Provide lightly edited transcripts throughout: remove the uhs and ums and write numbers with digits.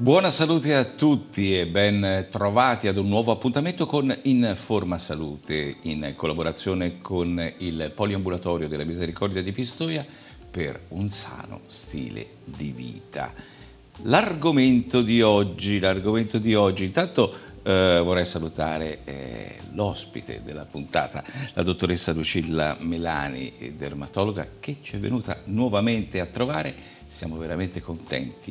Buona salute a tutti e ben trovati ad un nuovo appuntamento con Informa Salute, in collaborazione con il Poliambulatorio della Misericordia di Pistoia per un sano stile di vita. L'argomento di oggi, intanto vorrei salutare l'ospite della puntata, la dottoressa Lucilla Melani, dermatologa, che ci è venuta nuovamente a trovare. Siamo veramente contenti.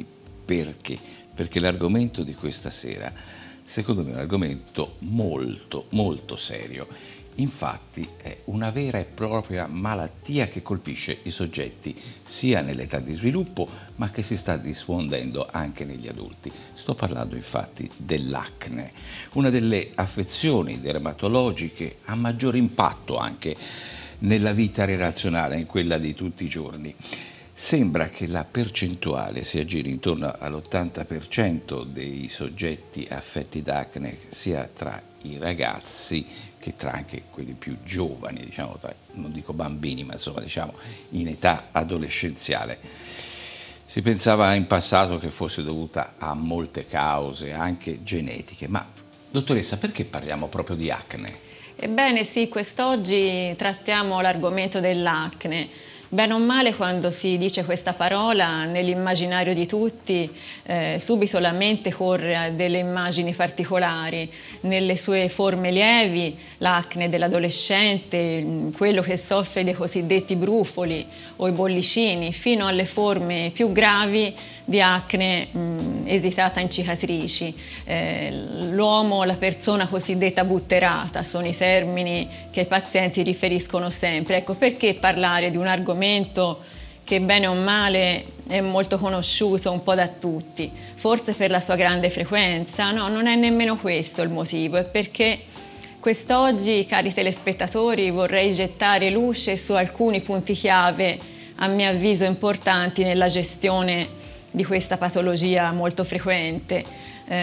Perché l'argomento di questa sera, secondo me, è un argomento molto serio. Infatti è una vera e propria malattia che colpisce i soggetti sia nell'età di sviluppo, ma che si sta diffondendo anche negli adulti. Sto parlando infatti dell'acne, una delle affezioni dermatologiche a maggior impatto anche nella vita relazionale, in quella di tutti i giorni. Sembra che la percentuale si aggiri intorno all'80% dei soggetti affetti da acne, sia tra i ragazzi che tra anche quelli più giovani, diciamo, non dico bambini, ma insomma diciamo in età adolescenziale. Si pensava in passato che fosse dovuta a molte cause, anche genetiche, ma dottoressa, perché parliamo proprio di acne? Ebbene sì, quest'oggi trattiamo l'argomento dell'acne. Bene o male, quando si dice questa parola nell'immaginario di tutti subito la mente corre a delle immagini particolari. Nelle sue forme lievi, l'acne dell'adolescente, quello che soffre dei cosiddetti brufoli o i bollicini, fino alle forme più gravi di acne esitata in cicatrici. L'uomo, la persona cosiddetta butterata, sono i termini che i pazienti riferiscono sempre. Ecco, perché parlare di un argomento che bene o male è molto conosciuto un po' da tutti? Forse per la sua grande frequenza? No, non è nemmeno questo il motivo, è perché quest'oggi, cari telespettatori, vorrei gettare luce su alcuni punti chiave, a mio avviso importanti, nella gestione di questa patologia molto frequente.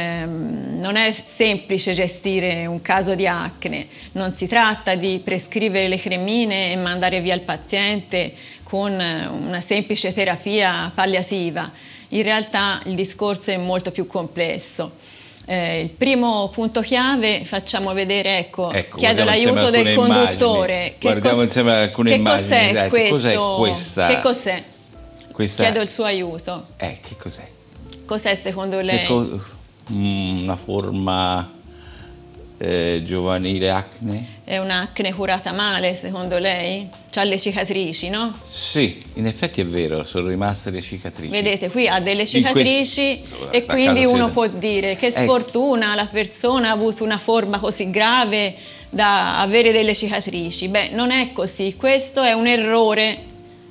Non è semplice gestire un caso di acne, non si tratta di prescrivere le cremine e mandare via il paziente con una semplice terapia palliativa. In realtà il discorso è molto più complesso. Il primo punto chiave, facciamo vedere, ecco chiedo l'aiuto del conduttore. Guardiamo insieme alcune immagini. Cos'è questo? Cos'è questa? Che cos'è? Questa... Chiedo il suo aiuto. Che cos'è? Cos'è secondo lei? Una forma giovanile acne? È un'acne curata male secondo lei? C'ha le cicatrici, no? Sì, in effetti è vero, sono rimaste le cicatrici. Vedete, qui ha delle cicatrici e quindi uno può dire che sfortuna, la persona ha avuto una forma così grave da avere delle cicatrici. Beh, non è così, questo è un errore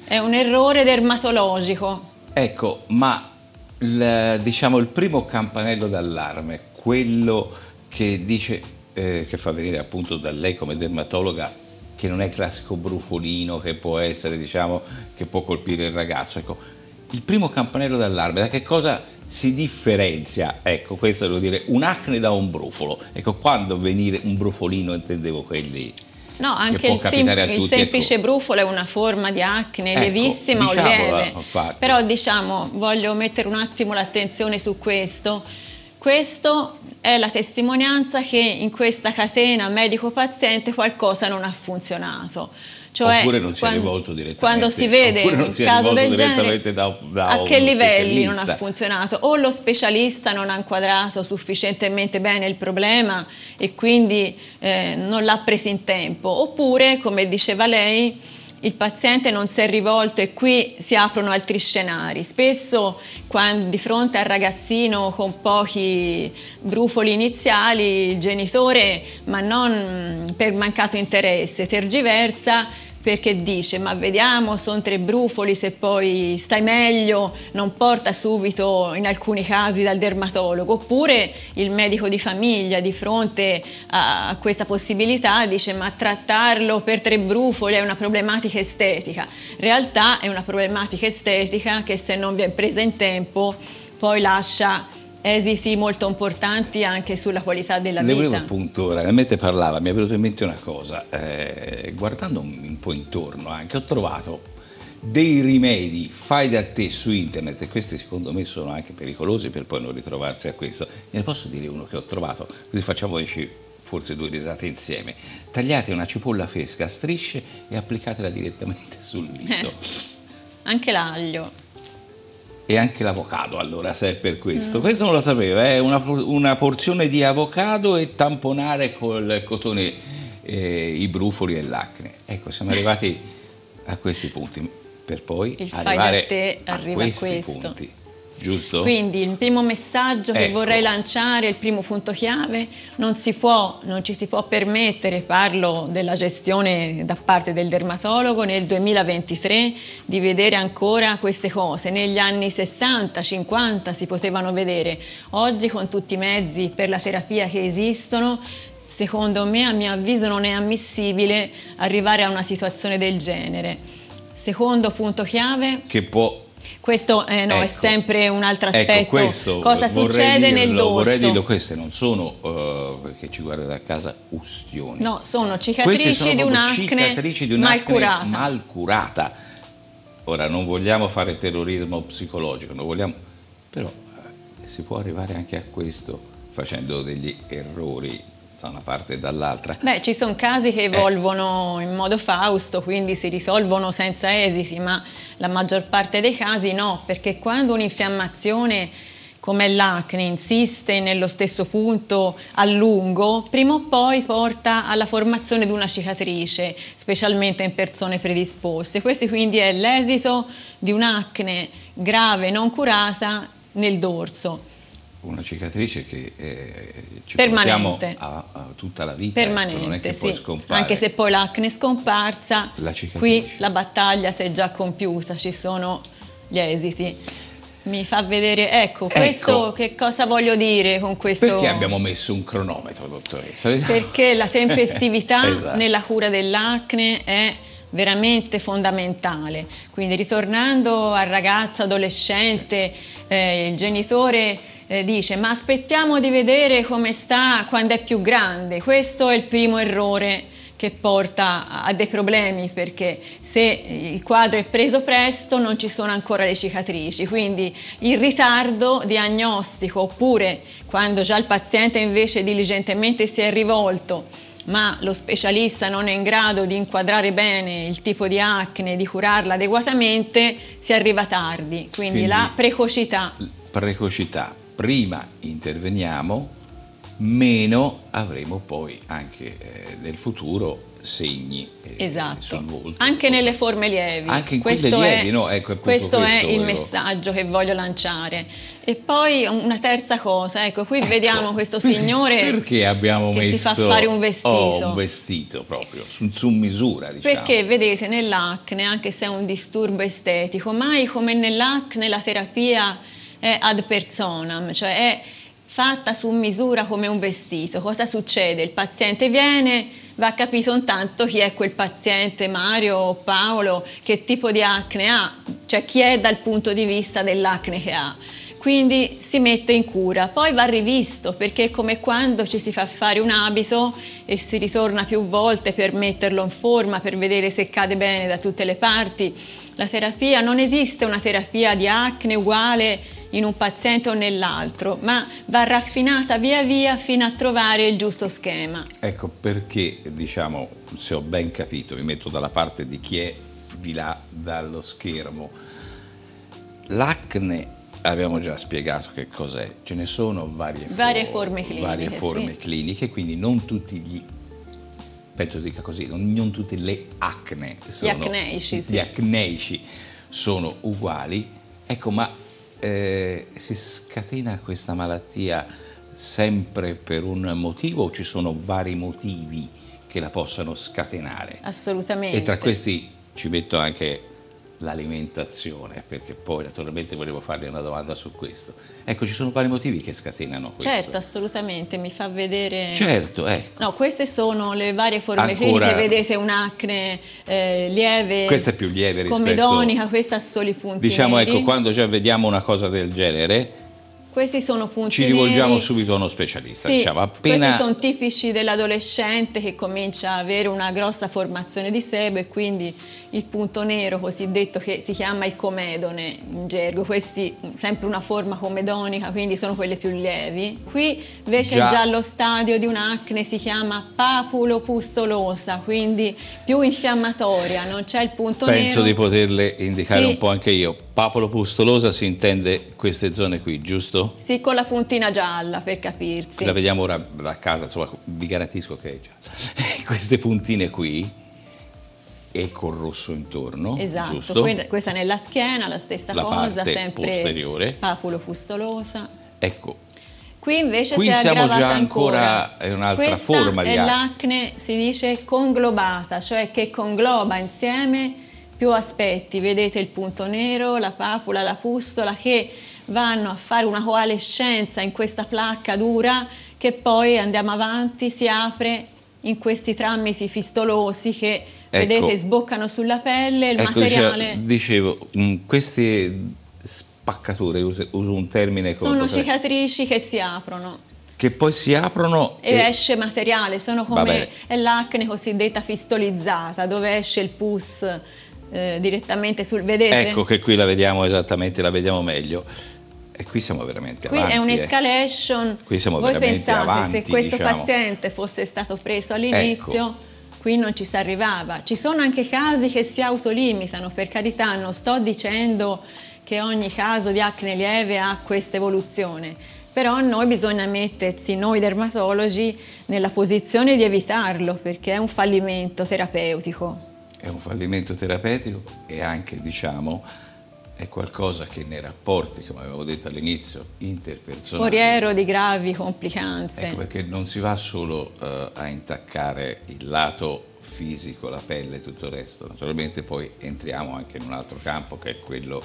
dermatologico. Ecco, ma diciamo il primo campanello d'allarme, quello che dice, che fa venire appunto da lei come dermatologa, che non è il classico brufolino che può essere, diciamo, che può colpire il ragazzo. Ecco, il primo campanello d'allarme, da che cosa si differenzia? Ecco, questo devo dire, un'acne da un brufolo. Ecco, quando venire un brufolino intendevo quelli... No, anche il semplice brufolo è una forma di acne lievissima o lieve. Però diciamo, voglio mettere un attimo l'attenzione su questo. Questo è la testimonianza che in questa catena medico-paziente qualcosa non ha funzionato. Cioè, oppure non si è rivolto direttamente. Quando si vede un caso del genere, a che livelli non ha funzionato? O lo specialista non ha inquadrato sufficientemente bene il problema e quindi non l'ha preso in tempo, oppure, come diceva lei, il paziente non si è rivolto e qui si aprono altri scenari. Spesso di fronte al ragazzino con pochi brufoli iniziali, il genitore, ma non per mancato interesse, tergiversa perché dice: ma vediamo, sono 3 brufoli, se poi stai meglio non porta subito in alcuni casi dal dermatologo. Oppure il medico di famiglia di fronte a questa possibilità dice: ma trattarlo per 3 brufoli è una problematica estetica. In realtà è una problematica estetica che, se non viene presa in tempo, poi lascia esiti molto importanti anche sulla qualità della vita. Volevo appunto, mentre parlava mi è venuto in mente una cosa, guardando un po' intorno anche, ho trovato dei rimedi fai da te su internet, e questi secondo me sono anche pericolosi per poi non ritrovarsi a questo. Ne posso dire uno che ho trovato, così facciamoci forse 2 risate insieme. Tagliate una cipolla fresca a strisce e applicatela direttamente sul viso. Anche l'aglio. E anche l'avocado, allora, se è per questo. Questo non lo sapevo, una porzione di avocado e tamponare col cotone i brufoli e l'acne. Ecco, siamo arrivati a questi punti, per poi Il fai arrivare da te arriva a questi questo. punti, giusto? Quindi il primo messaggio che Ecco. vorrei lanciare, il primo punto chiave: non ci si può permettere, parlo della gestione da parte del dermatologo nel 2023, di vedere ancora queste cose. Negli anni 60, 50 si potevano vedere, oggi con tutti i mezzi per la terapia che esistono, secondo me, a mio avviso, non è ammissibile arrivare a una situazione del genere. Secondo punto chiave, Che può... questo è Ecco. sempre un altro aspetto. Ecco, questo cosa vorrei succede nel dirlo, dorso? Vorrei dirlo, queste non sono, perché ci guarda da casa, ustioni. No, sono Queste cicatrici sono di proprio un'acne cicatrici di mal un'acne curata. mal curata. Ora, non vogliamo fare terrorismo psicologico, non vogliamo, però si può arrivare anche a questo facendo degli errori da una parte e dall'altra. Beh, ci sono casi che evolvono in modo fausto, quindi si risolvono senza esiti, ma la maggior parte dei casi no, perché quando un'infiammazione come l'acne insiste nello stesso punto a lungo, prima o poi porta alla formazione di una cicatrice, specialmente in persone predisposte. Questo quindi è l'esito di un'acne grave non curata nel dorso. Una cicatrice che ci Permanente. portiamo a tutta la vita. Permanente, ecco, non è che sì. poi scompare. Anche se poi l'acne è scomparsa, La cicatrice. qui la battaglia si è già compiuta, ci sono gli esiti. Mi fa vedere, ecco, questo che cosa voglio dire con questo? Perché abbiamo messo un cronometro, dottoressa? Perché la tempestività Esatto. nella cura dell'acne è veramente fondamentale. Quindi ritornando al ragazzo adolescente, il genitore dice: ma aspettiamo di vedere come sta quando è più grande. Questo è il primo errore che porta a dei problemi, perché se il quadro è preso presto non ci sono ancora le cicatrici, quindi il ritardo diagnostico, oppure quando già il paziente invece diligentemente si è rivolto ma lo specialista non è in grado di inquadrare bene il tipo di acne, di curarla adeguatamente, si arriva tardi, quindi la precocità. Precocità, prima interveniamo, meno avremo poi anche nel futuro segni Esatto. sul volto. Anche nelle forme lievi. Anche in quelle lievi, no? Ecco, questo è il volevo... messaggio che voglio lanciare. E poi una terza cosa, ecco, qui vediamo questo signore perché abbiamo che messo, si fa fare un vestito. Un vestito proprio, su misura, diciamo. Perché vedete, nell'acne, anche se è un disturbo estetico, mai come nell'acne la terapia è ad personam, cioè è fatta su misura come un vestito. Cosa succede? Il paziente viene, va capito intanto chi è quel paziente, Mario o Paolo, che tipo di acne ha, cioè chi è dal punto di vista dell'acne che ha. Quindi si mette in cura, poi va rivisto, perché è come quando ci si fa fare un abito e si ritorna più volte per metterlo in forma, per vedere se cade bene da tutte le parti. La terapia, non esiste una terapia di acne uguale in un paziente o nell'altro, ma va raffinata via via fino a trovare il giusto schema. Ecco perché, diciamo, se ho ben capito, mi metto dalla parte di chi è di là dallo schermo. L'acne, abbiamo già spiegato che cos'è, ce ne sono varie forme cliniche, quindi non tutti penso si dica così, non tutte le acne sono, gli acneici sono uguali. Ecco, ma si scatena questa malattia sempre per un motivo o ci sono vari motivi che la possano scatenare? Assolutamente. E tra questi ci metto anche l'alimentazione, perché poi naturalmente volevo farle una domanda su questo. Ecco, ci sono vari motivi che scatenano questo. Certo, assolutamente, mi fa vedere... Certo, ecco. No, queste sono le varie forme cliniche, vedete un'acne lieve, questa è più lieve rispetto... comedonica, questa ha soli punti diciamo, neri. ecco, quando già vediamo una cosa del genere, Questi sono punti Ci rivolgiamo neri. subito a uno specialista, Sì, diciamo, appena... questi sono tipici dell'adolescente che comincia a avere una grossa formazione di sebo e quindi il punto nero cosiddetto, che si chiama il comedone in gergo, questi sempre una forma comedonica, quindi sono quelle più lievi. Qui invece Già. è già lo stadio di un'acne, si chiama papulopustulosa, quindi più infiammatoria, non c'è il punto nero. Penso di poterle indicare Sì. un po' anche io. Papulopustulosa si intende queste zone qui, giusto? Sì, con la puntina gialla, per capirsi. La vediamo ora da casa, insomma, vi garantisco che è già. Queste puntine qui e col rosso intorno, Esatto, giusto? questa nella schiena, la stessa La cosa, parte sempre posteriore. papulopustulosa. Ecco, Qui invece qui si è siamo aggravata già ancora in un'altra Questa forma di è acne. l'acne, si dice conglobata, cioè che congloba insieme più aspetti. Vedete il punto nero, la papula, la pustola, che vanno a fare una coalescenza in questa placca dura che poi andiamo avanti, si apre in questi tramiti fistolosi che vedete sboccano sulla pelle, il materiale... Dicevo, queste spaccature, uso un termine... Sono cicatrici che si aprono. Che poi si aprono e esce materiale, sono come è l'acne cosiddetta fistolizzata, dove esce il pus direttamente sul... vedete? Ecco che qui la vediamo esattamente, la vediamo meglio. E qui siamo veramente avanti. Qui è un'escalation. Qui siamo Voi veramente pensate, avanti, se questo diciamo. paziente fosse stato preso all'inizio, ecco, qui non ci si arrivava. Ci sono anche casi che si autolimitano, per carità, non sto dicendo che ogni caso di acne lieve ha questa evoluzione, però noi bisogna mettersi, noi dermatologi, nella posizione di evitarlo, perché è un fallimento terapeutico. È un fallimento terapeutico e anche, diciamo, è qualcosa che nei rapporti, come avevo detto all'inizio, interpersonali... foriero di gravi complicanze. Ecco, perché non si va solo a intaccare il lato fisico, la pelle e tutto il resto. Naturalmente poi entriamo anche in un altro campo che è quello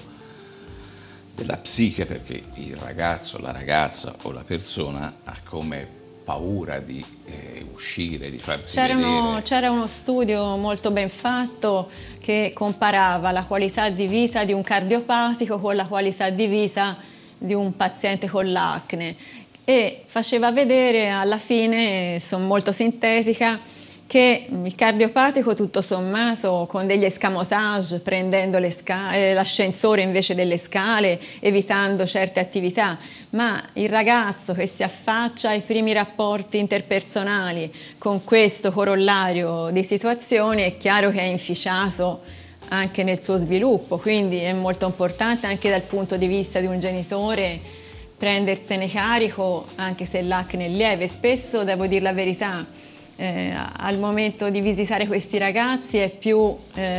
della psiche, perché il ragazzo, la ragazza o la persona ha come paura di uscire, di farsi vedere. C'era uno studio molto ben fatto che comparava la qualità di vita di un cardiopatico con la qualità di vita di un paziente con l'acne e faceva vedere alla fine, sono molto sintetica, che il cardiopatico tutto sommato con degli escamotage, prendendo l'ascensore invece delle scale, evitando certe attività, ma il ragazzo che si affaccia ai primi rapporti interpersonali con questo corollario di situazioni è chiaro che è inficiato anche nel suo sviluppo, quindi è molto importante anche dal punto di vista di un genitore prendersene carico anche se l'acne è lieve. Spesso, devo dire la verità, al momento di visitare questi ragazzi è più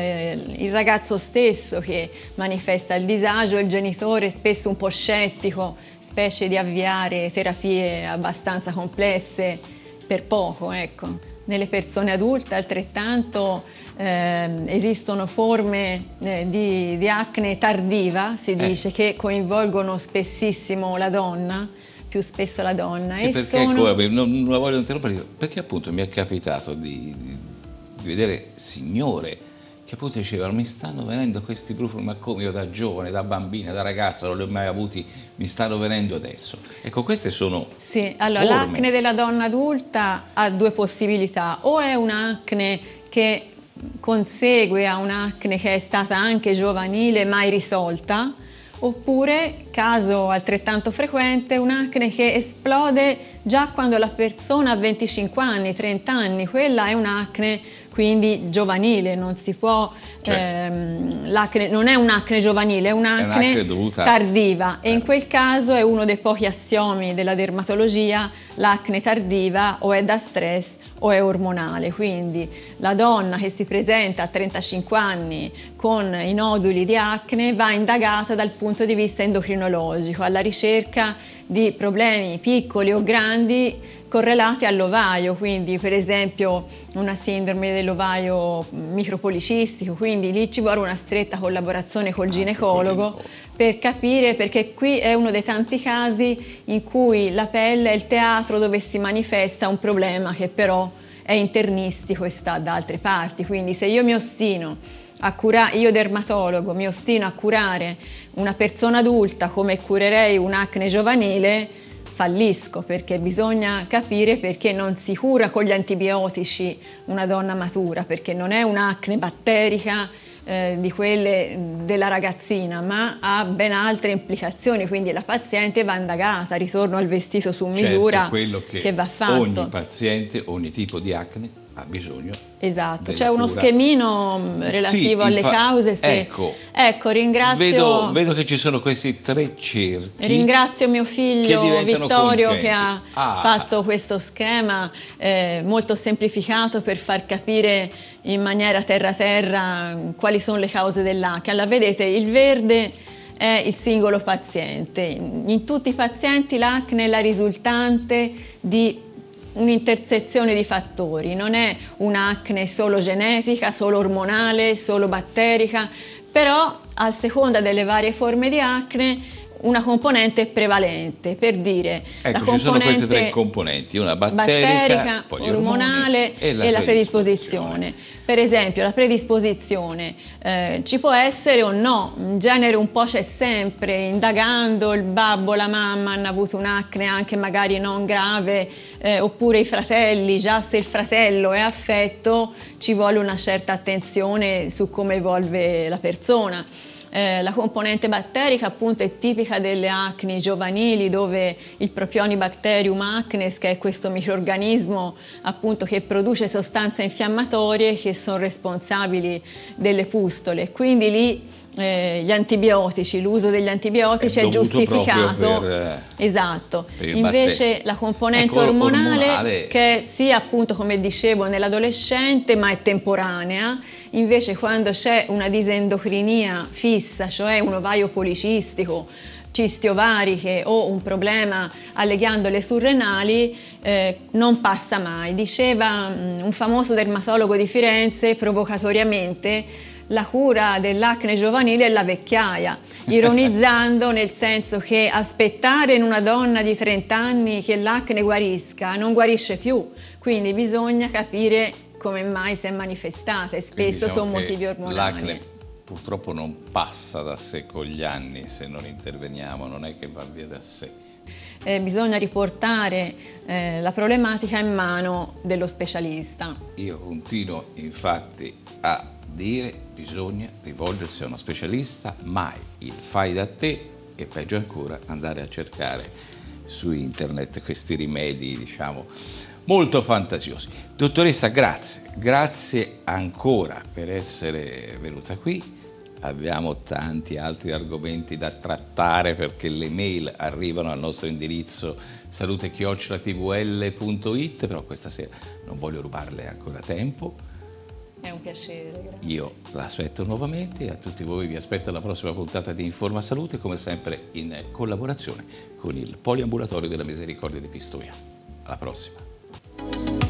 il ragazzo stesso che manifesta il disagio, il genitore spesso un po' scettico, specie di avviare terapie abbastanza complesse per poco, ecco. Nelle persone adulte altrettanto esistono forme di acne tardiva, si dice, che coinvolgono spessissimo la donna, più spesso la donna. Sì, perché non la voglio interrompere, perché appunto mi è capitato di vedere signore che appunto dicevano: mi stanno venendo questi brufoli, ma come, io da giovane, da bambina, da ragazza non li ho mai avuti, mi stanno venendo adesso. Ecco, queste sono sì, allora l'acne della donna adulta ha due possibilità: o è un'acne che consegue a un'acne che è stata anche giovanile mai risolta, oppure, caso altrettanto frequente, un'acne che esplode già quando la persona ha 25 anni, 30 anni, quella è un'acne quindi giovanile, non si può, l'acne non è un'acne giovanile, è un'acne tardiva e in quel caso è uno dei pochi assiomi della dermatologia: l'acne tardiva o è da stress o è ormonale, quindi la donna che si presenta a 35 anni con i noduli di acne va indagata dal punto di vista endocrinologico alla ricerca di problemi piccoli o grandi correlati all'ovaio, quindi per esempio una sindrome dell'ovaio micropolicistico, quindi lì ci vuole una stretta collaborazione col ginecologo per capire, perché qui è uno dei tanti casi in cui la pelle è il teatro dove si manifesta un problema che però è internistico e sta da altre parti, quindi se io mi ostino io dermatologo mi ostino a curare una persona adulta come curerei un'acne giovanile, fallisco, perché bisogna capire perché non si cura con gli antibiotici una donna matura, perché non è un'acne batterica di quelle della ragazzina, ma ha ben altre implicazioni, quindi la paziente va indagata, ritorno al vestito su misura, quello che va fatto. Ogni paziente, ogni tipo di acne ha bisogno. Esatto, c'è uno schemino relativo alle cause. Sì. Ecco, ringrazio. Vedo che ci sono questi 3 cerchi. Ringrazio mio figlio Vittorio che ha fatto questo schema molto semplificato per far capire in maniera terra quali sono le cause dell'acne. Allora, vedete, il verde è il singolo paziente. In tutti i pazienti l'acne è la risultante di un'intersezione di fattori, non è un'acne solo genetica, solo ormonale, solo batterica, però a seconda delle varie forme di acne una componente è prevalente, per dire la componente ci sono queste 3 componenti, una batterica poi ormonale e la predisposizione. Per esempio la predisposizione ci può essere o no, in genere un po' c'è sempre, indagando il babbo, la mamma hanno avuto un'acne anche magari non grave, oppure i fratelli, già se il fratello è affetto ci vuole una certa attenzione su come evolve la persona. La componente batterica appunto è tipica delle acni giovanili, dove il Propionibacterium acnes, che è questo microrganismo appunto che produce sostanze infiammatorie che sono responsabili delle pustole, quindi lì gli antibiotici, l'uso degli antibiotici è giustificato. Esatto. Invece la componente ormonale, che sia appunto come dicevo nell'adolescente ma è temporanea, invece quando c'è una disendocrinia fissa, cioè un ovaio policistico, cisti ovariche o un problema alle ghiandole surrenali, non passa mai. Diceva un famoso dermatologo di Firenze provocatoriamente: la cura dell'acne giovanile è la vecchiaia, ironizzando nel senso che aspettare in una donna di 30 anni che l'acne guarisca non guarisce più, quindi bisogna capire come mai si è manifestata e spesso sono motivi ormonali. L'acne purtroppo non passa da sé con gli anni se non interveniamo, non è che va via da sé. Bisogna riportare la problematica in mano dello specialista. Io continuo infatti a dire: bisogna rivolgersi a uno specialista, mai il fai da te, e peggio ancora andare a cercare su internet questi rimedi, diciamo, molto fantasiosi. Dottoressa, grazie ancora per essere venuta qui. Abbiamo tanti altri argomenti da trattare perché le mail arrivano al nostro indirizzo salute@tvl.it, però questa sera non voglio rubarle ancora tempo. È un piacere. Grazie. Io l'aspetto nuovamente e a tutti voi vi aspetto alla prossima puntata di Informa Salute, come sempre in collaborazione con il Poliambulatorio della Misericordia di Pistoia. Alla prossima.